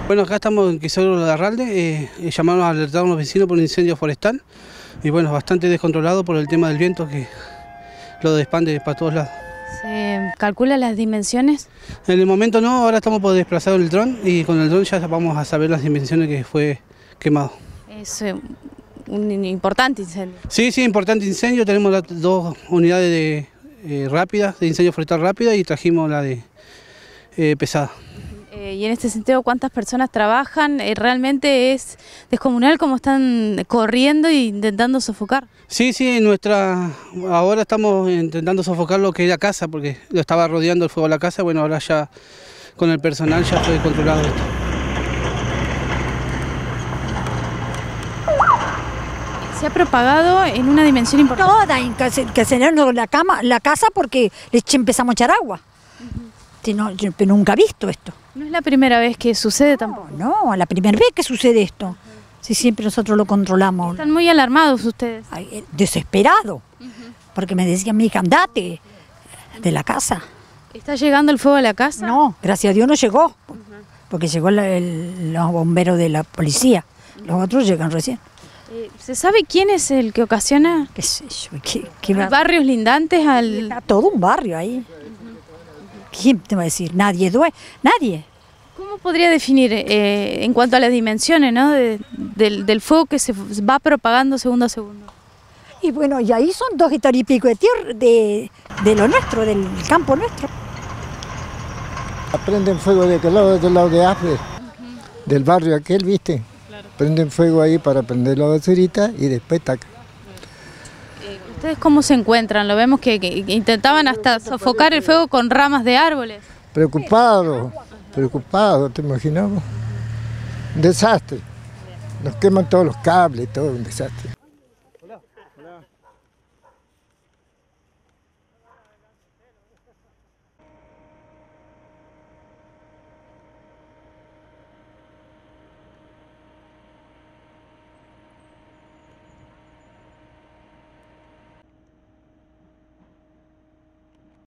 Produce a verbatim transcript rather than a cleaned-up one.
Bueno, acá estamos en Quisagro de Arralde, eh, eh, llamaron a alertar a los vecinos por un incendio forestal y bueno, bastante descontrolado por el tema del viento que lo expande para todos lados. ¿Se calcula las dimensiones? En el momento no, ahora estamos por desplazar el dron y con el dron ya vamos a saber las dimensiones que fue quemado. Es eh, un importante incendio. Sí, sí, importante incendio, tenemos las dos unidades de, eh, rápidas, de incendio forestal rápida y trajimos la de eh, pesada. Eh, y en este sentido, ¿cuántas personas trabajan? Eh, ¿Realmente es descomunal cómo están corriendo e intentando sofocar? Sí, sí, nuestra ahora estamos intentando sofocar lo que es la casa, porque lo estaba rodeando el fuego a la casa, bueno, ahora ya con el personal ya fue controlado esto. ¿Se ha propagado en una dimensión importante? No, que se, que se llenó la, cama, la casa porque le empezamos a echar agua. Uh-huh. Si no, yo nunca he visto esto. No es la primera vez que sucede tampoco. No, no, la primera vez que sucede esto. Uh-huh. Si siempre nosotros lo controlamos. Están muy alarmados ustedes. Ay, desesperado. Uh-huh. Porque me decían, mi hija, andate de la casa. ¿Está llegando el fuego a la casa? No, gracias a Dios no llegó. Uh-huh. Porque llegó el, el, los bomberos de la policía. Uh-huh. Los otros llegan recién. Eh, ¿Se sabe quién es el que ocasiona? ¿Qué sé yo? ¿Qué, qué va? ¿Barrios lindantes al...? Está todo un barrio ahí. ¿Quién te va a decir? Nadie duele, nadie. ¿Cómo podría definir eh, en cuanto a las dimensiones, ¿no? de, del, del fuego que se va propagando segundo a segundo? Y bueno, y ahí son dos hectáreas y pico de tierra de, de lo nuestro, del campo nuestro. Prenden fuego de aquel lado, del lado de Afre, uh-huh. del barrio aquel, ¿viste? Claro. Prenden fuego ahí para prender la basurita y después taca. ¿Ustedes cómo se encuentran? Lo vemos que, que intentaban hasta sofocar el fuego con ramas de árboles. Preocupados, preocupados, te imaginamos. Un desastre. Nos queman todos los cables, todo un desastre.